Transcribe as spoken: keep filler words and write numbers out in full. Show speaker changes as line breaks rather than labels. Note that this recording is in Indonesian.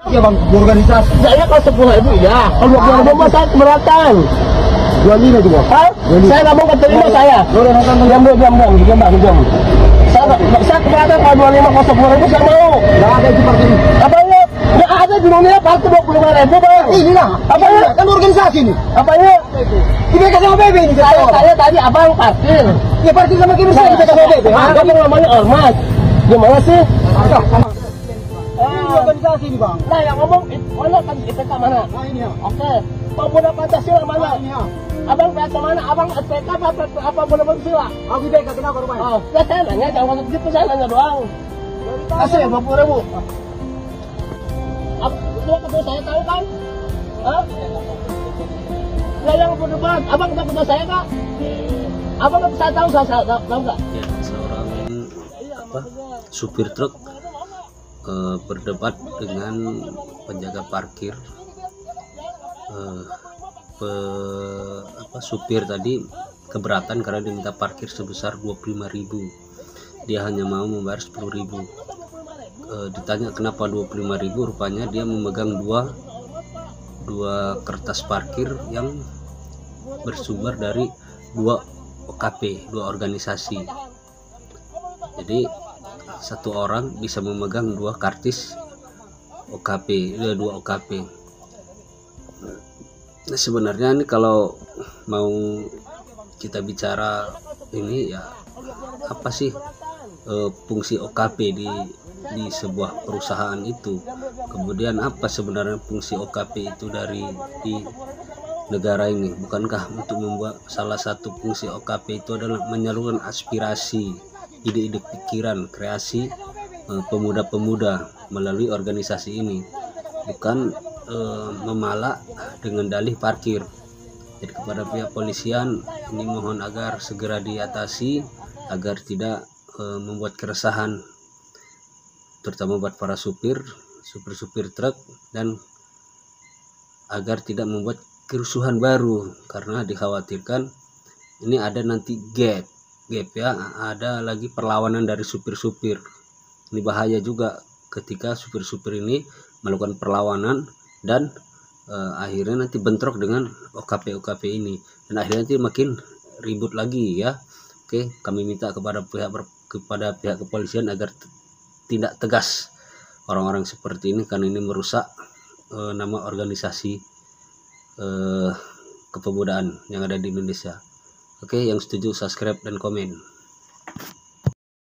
Ya bang, organisasi.
Saya kalau sepuluh ribu ya. Kalau dua puluh ribu mah saya keberatan.
Dua lima juga.
Hah? Saya nggak mau keterima saya. Diam diam diam diam diam bang diam. Saya saya keberatan kalau dua lima kalau sepuluh ribu saya mau.
Nggak ada seperti ini.
Apanya? Nggak ada di dunia parkir dua puluh lima ribu bang.
Inilah.
Apanya?
Kan organisasi ini.
Apanya?
Kita kasih sama B B ini.
Saya saya tadi abang parkir.
Ya parkir sama kita saya kita kasih B B.
Ada yang namanya ormas. Gimana sih?
Ini organisasi ini bang.
Nah yang ngomong mana kan I P K mana?
Nah ini ya.
Oke. Pemuda Pancasila mana?
Nah ini ya.
Abang P K mana? Abang S P K apa apa Pemuda Pancasila?
Aku B K kenapa rumahnya?
Oh, ya saya nanya jangan masuk gitu saya nanya doang.
Kasih dua puluh ribu.
Apa itu kedua saya tahu kan? Hah? Ya yang berdebat, abang tahu kedua saya kak? Abang saya tahu saya tahu tahu nggak?
Ya, seorang apa supir truk eh, berdebat dengan penjaga parkir. Eh, pe, apa supir tadi keberatan karena diminta parkir sebesar dua puluh lima ribu. Dia hanya mau membayar sepuluh ribu. E, ditanya kenapa dua puluh lima ribu, rupanya dia memegang dua dua kertas parkir yang bersumber dari dua O K P, dua organisasi. Jadi satu orang bisa memegang dua kartis O K P, dua O K P. Nah, sebenarnya ini kalau mau kita bicara ini ya apa sih e, fungsi O K P di di sebuah perusahaan itu, kemudian apa sebenarnya fungsi O K P itu dari di negara ini? Bukankah untuk membuat salah satu fungsi O K P itu adalah menyalurkan aspirasi, ide-ide pikiran, kreasi pemuda-pemuda melalui organisasi ini, bukan e, memalak dengan dalih parkir. Jadi kepada pihak polisian ini mohon agar segera diatasi agar tidak e, membuat keresahan, terutama buat para supir, supir-supir truk, dan agar tidak membuat kerusuhan baru karena dikhawatirkan ini ada nanti gap, gap ya, ada lagi perlawanan dari supir-supir. Ini bahaya juga ketika supir-supir ini melakukan perlawanan dan eh, akhirnya nanti bentrok dengan O K P O K P ini, dan akhirnya nanti makin ribut lagi ya. Oke, kami minta kepada pihak kepada pihak kepolisian agar tindak tegas orang-orang seperti ini karena ini merusak eh, nama organisasi eh, kepemudaan yang ada di Indonesia. Oke, yang setuju subscribe dan komen.